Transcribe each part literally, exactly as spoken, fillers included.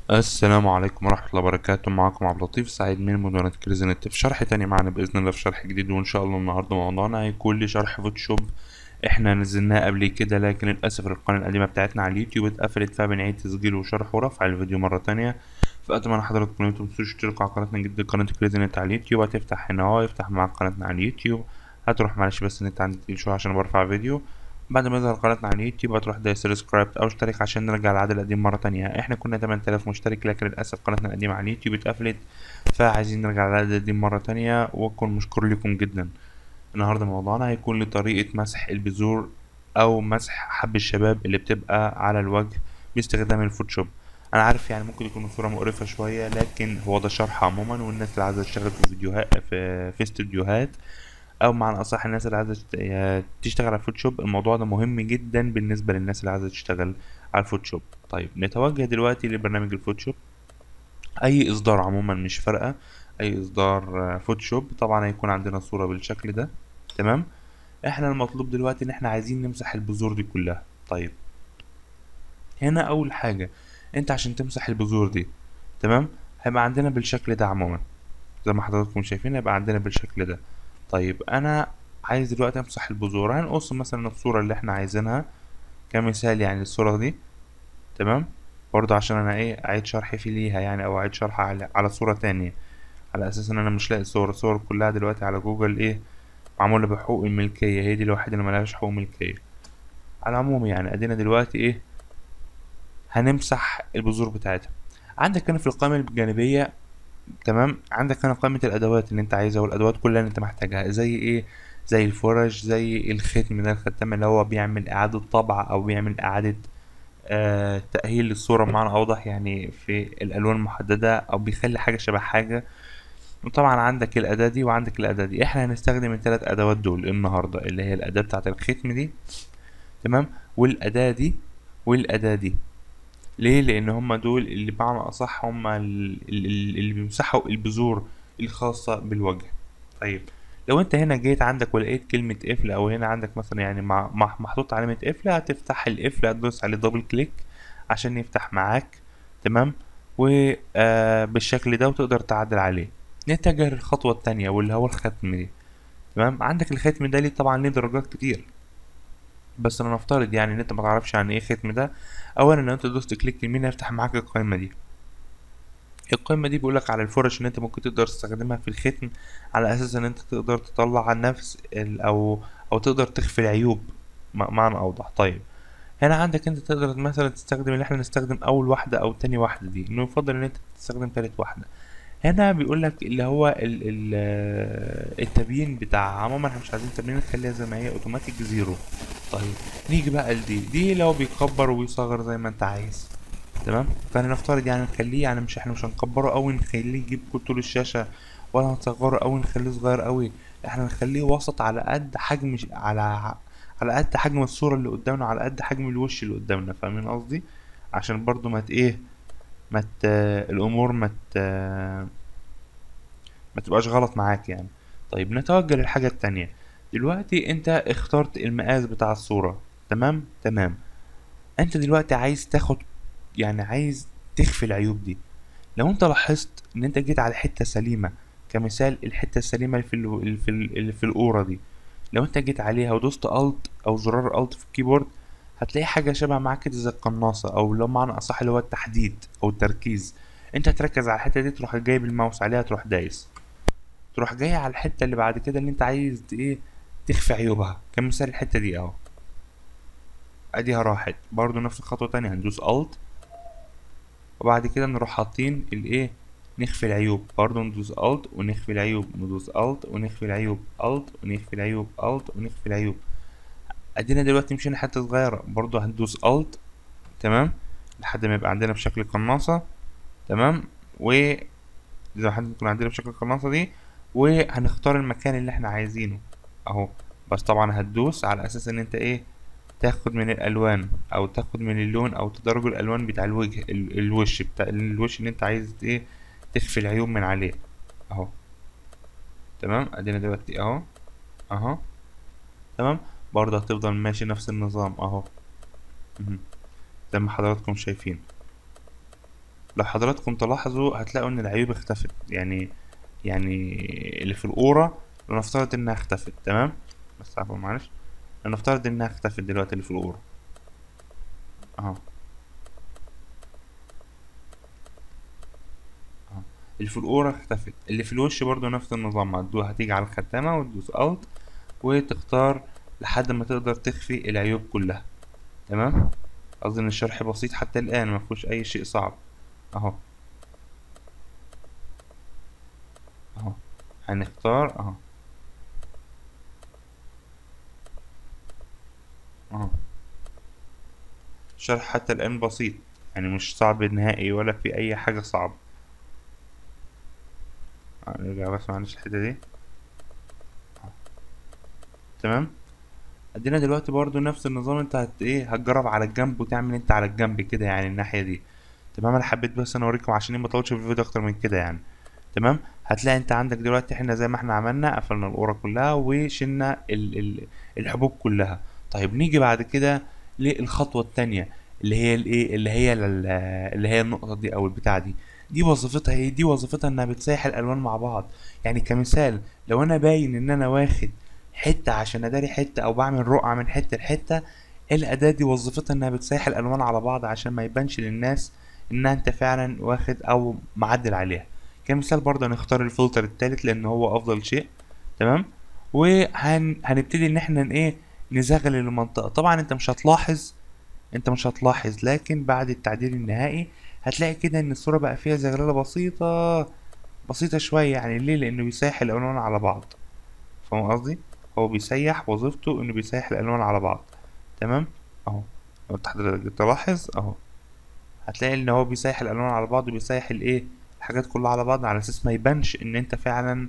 السلام عليكم ورحمة الله وبركاته. معكم عبد اللطيف سعيد من مدونة كريزنت في شرح تاني معنا بإذن الله، في شرح جديد. وإن شاء الله النهاردة موضوعنا هيكون لي شرح فوتوشوب. احنا نزلناه قبل كده، لكن للأسف القناة القديمة بتاعتنا على اليوتيوب اتقفلت، فبنعيد تسجيل وشرح ورفع الفيديو مرة تانية. فأتمنى حضراتكم إن انتم متنسوش تشتركوا على قناتنا الجديدة، قناة كريزنت على اليوتيوب. هتفتح هنا اهو، يفتح معاك قناتنا على اليوتيوب. هتروح، معلش بس النت عندي تقيل شوية عشان برفع فيديو. بعد ما يظهر قناتنا على اليوتيوب هتروح دايس سبسكرايب او اشترك عشان نرجع للعدد القديم مره تانية. احنا كنا تمن تلاف مشترك، لكن للاسف قناتنا القديمه على اليوتيوب اتقفلت، فعايزين نرجع للعدد القديم مره تانية، واكون مشكور لكم جدا. النهارده موضوعنا هيكون لطريقه مسح البذور او مسح حب الشباب اللي بتبقى على الوجه باستخدام الفوتوشوب. انا عارف يعني ممكن يكون الصوره مقرفه شويه، لكن هو ده شرح عموما، والناس اللي عايزه تشتغل في فيديوهات في في استوديوهات، او معنى اصح الناس اللي عايزه تشت- آه، تشتغل على الفوتوشوب. الموضوع ده مهم جدا بالنسبه للناس اللي عايزه تشتغل على الفوتوشوب. طيب نتوجه دلوقتي لبرنامج الفوتوشوب. اي اصدار عموما مش فارقه، اي اصدار آه، فوتوشوب طبعا هيكون عندنا صوره بالشكل ده. تمام. احنا المطلوب دلوقتي ان احنا عايزين نمسح البذور دي كلها. طيب هنا اول حاجه، انت عشان تمسح البذور دي، تمام، هيبقى عندنا بالشكل ده عموما. زي ما حضراتكم شايفين هيبقى عندنا بالشكل ده. طيب انا عايز دلوقتي امسح البذور. هنقص مثلا الصورة اللي احنا عايزينها كمثال، يعني الصورة دي. تمام. برضه عشان انا ايه اعيد شرح في ليها يعني، او اعيد شرح على على صورة تانية، على اساس ان انا مش لاقي صور. الصور كلها دلوقتي على جوجل ايه معمولة بحقوق الملكية، هي دي الوحيدة اللي ملهاش حقوق ملكية. على العموم يعني ادينا دلوقتي ايه هنمسح البذور بتاعتها. عندك هنا في القائمة الجانبية، تمام، عندك هنا قائمة الأدوات اللي أنت عايزها، والأدوات كلها اللي أنت محتاجها. زي إيه؟ زي الفرش، زي الختم ده، الختام اللي هو بيعمل إعادة طبع أو بيعمل إعادة آه تأهيل للصورة بمعنى أوضح، يعني في الألوان المحددة، أو بيخلي حاجة شبه حاجة. وطبعا عندك الأداة دي وعندك الأداة دي. إحنا هنستخدم التلات أدوات دول النهاردة، اللي هي الأداة بتاعة الختم دي، تمام، والأداة دي، والأداة دي. ليه؟ لان هما دول اللي بمعنى اصح هما ال- ال- اللي بيمسحوا البذور الخاصة بالوجه. طيب لو انت هنا جيت عندك ولقيت كلمة قفل، او هنا عندك مثلا يعني مع مع- محطوط علامة قفل، هتفتح القفل، هتدوس عليه دبل كليك عشان يفتح معاك. تمام. وبالشكل ده وتقدر تعدل عليه. نتجه للخطوة التانية واللي هو الختم دي. تمام. عندك الختم ده ليه طبعا ليه درجات كتير، بس انا نفترض يعني ان انت ما تعرفش عن ايه ختم ده. اولا لو انت دوست كليك يمين هيفتح معاك القائمة دي. القائمة دي بيقولك على الفرش ان انت ممكن تقدر تستخدمها في الختم، على اساس ان انت تقدر تطلع نفس ال او او تقدر تخفي العيوب م- معنى اوضح. طيب هنا عندك انت تقدر مثلا تستخدم اللي احنا نستخدم اول واحدة او تاني واحدة دي، انه يفضل ان انت تستخدم تالت واحدة. هنا بيقولك اللي هو ال ال التبيين بتاع عموما احنا مش عايزين تبيين، نخليها زي ما هي اوتوماتيك زيرو. طيب نيجي بقى لدي دي لو بيكبر ويصغر زي ما انت عايز. تمام. فلنفترض يعني نخليه، يعني مش احنا مش هنكبره اوي نخليه يجيب كل طول الشاشة، ولا هنصغره اوي نخليه صغير اوي. احنا نخليه وسط، على قد حجم ش- على على قد حجم الصورة اللي قدامنا، على قد حجم الوش اللي قدامنا. فاهمين قصدي؟ عشان برضو ما ت- ايه ما ت... الامور ما ت... ما تبقاش غلط معاك يعني. طيب نتوجه للحاجة التانية. دلوقتي انت اخترت المقاس بتاع الصورة. تمام تمام. انت دلوقتي عايز تاخد، يعني عايز تخفي العيوب دي. لو انت لاحظت ان انت جيت على حتة سليمة، كمثال الحتة السليمة اللي في ال... اللي في ال... اللي في القورة دي، لو انت جيت عليها ودوست الت او زرار الت في الكيبورد، هتلاقي حاجة شبه معاك كده زي القناصة، او لو معنى اصح اللي هو التحديد او التركيز. انت تركز على الحتة دي، تروح جايب الماوس عليها، تروح دايس، تروح جاي على الحتة اللي بعد كده اللي انت عايز ت- ايه تخفي عيوبها، كمثال الحتة دي اهو. اديها راحت. برضو نفس الخطوة تانية، هندوس الت، وبعد كده نروح حاطين الايه نخفي العيوب. برضو ندوس الت ونخفي العيوب، ندوس الت ونخفي العيوب، الت ونخفي العيوب، الت ونخفي العيوب. ادينا دلوقتي مشينا حتة صغيرة، برضو هندوس الت، تمام، لحد ما يبقى عندنا بشكل قناصة. تمام. و زي ما حد يكون عندنا بشكل القناصة دي، وهنختار المكان اللي احنا عايزينه اهو. بس طبعا هتدوس على اساس ان انت ايه تاخد من الالوان، او تاخد من اللون، او تدرج الالوان بتاع الوجه ال- الوش بتاع الوش اللي انت عايز ايه تخفي العيوب من عليه اهو. تمام. ادينا دلوقتي اهو، اهو، تمام. برضه هتفضل ماشي نفس النظام اهو. مهم. زي ما حضراتكم شايفين. لو حضراتكم تلاحظوا هتلاقوا ان العيوب اختفت، يعني يعني اللي في القورة لنفترض انها اختفت. تمام، بس عفوا معلش، لنفترض انها اختفت دلوقتي اللي في القورة اهو اهو اللي في القورة اختفت. اللي في الوش برضو نفس النظام، هتدوس هتيجي على الختامة وتدوس الت وتختار لحد ما تقدر تخفي العيوب كلها. تمام، اظن الشرح بسيط حتى الان، ما فيهوش اي شيء صعب. اهو اهو هنختار اهو اهو الشرح حتى الان بسيط، يعني مش صعب نهائي ولا في اي حاجة صعبة. نرجع بس معلش الحتة دي. تمام، ادينا دلوقتي برضو نفس النظام، انت هت ايه هتجرب على الجنب وتعمل انت على الجنب كده، يعني الناحية دي. تمام، انا حبيت بس انا اوريكم عشان ما اطولش في الفيديو اكتر من كده يعني. تمام، هتلاقي انت عندك دلوقتي احنا زي ما احنا عملنا قفلنا القورة كلها وشلنا ال ال الحبوب كلها. طيب نيجي بعد كده للخطوة التانية، اللي هي الايه اللي هي لل- اللي هي النقطة دي او البتاعة دي. دي وظيفتها ايه؟ دي وظيفتها انها بتسيح الالوان مع بعض. يعني كمثال، لو انا باين ان انا واخد حتة عشان اداري حتة او بعمل رقعة من حتة لحتة، الاداة دي وظيفتها انها بتسيح الالوان على بعض عشان ما يبانش للناس ان انت فعلا واخد او معدل عليها. كمثال برضه هنختار الفلتر التالت لان هو افضل شيء. تمام، وهن هنبتدي ان احنا ن- ايه نزغل المنطقة. طبعا انت مش هتلاحظ انت مش هتلاحظ لكن بعد التعديل النهائي هتلاقي كده ان الصورة بقى فيها زغللة بسيطة بسيطة شوية. يعني ليه؟ لانه بيسيح الالوان على بعض. فاهم قصدي؟ هو بيسيح، وظيفته انه بيسيح الالوان على بعض. تمام، اهو لو انت حضرتك تلاحظ اهو هتلاقي ان هو بيسيح الالوان على بعض وبيسيح الايه الحاجات كلها على بعض على اساس ما يبانش ان انت فعلا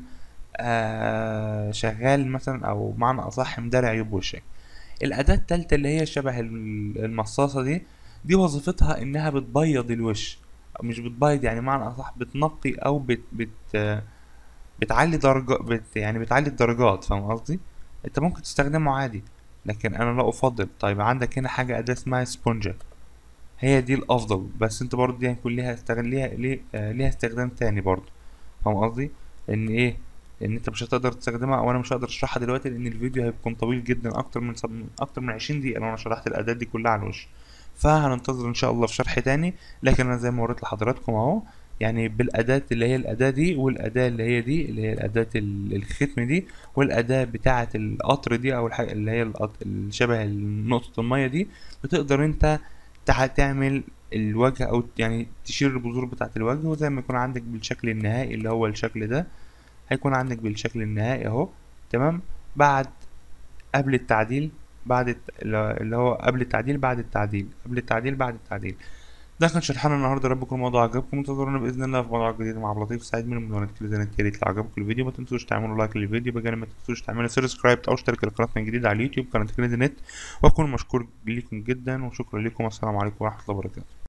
آه شغال مثلا، او معنى اصح مداري عيوب وشك. الاداة التالتة اللي هي شبه الم- المصاصة دي، دي وظيفتها انها بتبيض الوش. أو مش بتبيض، يعني معنى اصح بتنقي او بت بت آه، بتعلي درجة بت يعني بتعلي الدرجات. فاهم قصدي؟ انت ممكن تستخدمه عادي، لكن انا لا افضل. طيب عندك هنا حاجة اداة اسمها سبونجر، هي دي الافضل، بس انت برضه دي هيكون ليها استغل ليها ليه آه ليها استخدام تاني برضه. فاهم قصدي؟ ان ايه ان انت مش هتقدر تستخدمها او انا مش هقدر اشرحها دلوقتي لان الفيديو هيكون طويل جدا، اكتر من سب... اكتر من عشرين دقيقة لو انا شرحت الاداة دي كلها على الوش. فهننتظر ان شاء الله في شرح تاني. لكن انا زي ما وريت لحضراتكم اهو، يعني بالاداة اللي هي الاداة دي والاداة اللي هي دي اللي هي الاداة ال- الختم دي، والاداة بتاعة القطر دي او الحاجة اللي هي القط- اللي شبه نقطة المية دي، بتقدر انت تع- تعمل الوجه او يعني تشيل البذور بتاعة الوجه، وزي ما يكون عندك بالشكل النهائي اللي هو الشكل ده. هيكون عندك بالشكل النهائي اهو. تمام، بعد قبل التعديل بعد الت... اللي هو قبل التعديل بعد التعديل قبل التعديل بعد التعديل. ده كان شرحنا النهارده، رب يكون الموضوع عجبكم. انتظرونا باذن الله في موضوع جديد مع عبد اللطيف سعيد من المدونات كل زي يا ريت لو عجبكم الفيديو ما تنسوش تعملوا لايك للفيديو، بجانب ما تنسوش تعملوا سبسكرايب او اشترك لقناتنا الجديده على اليوتيوب قناه كريدي نت. واكون مشكور ليكم جدا وشكرا لكم، والسلام عليكم ورحمه الله وبركاته.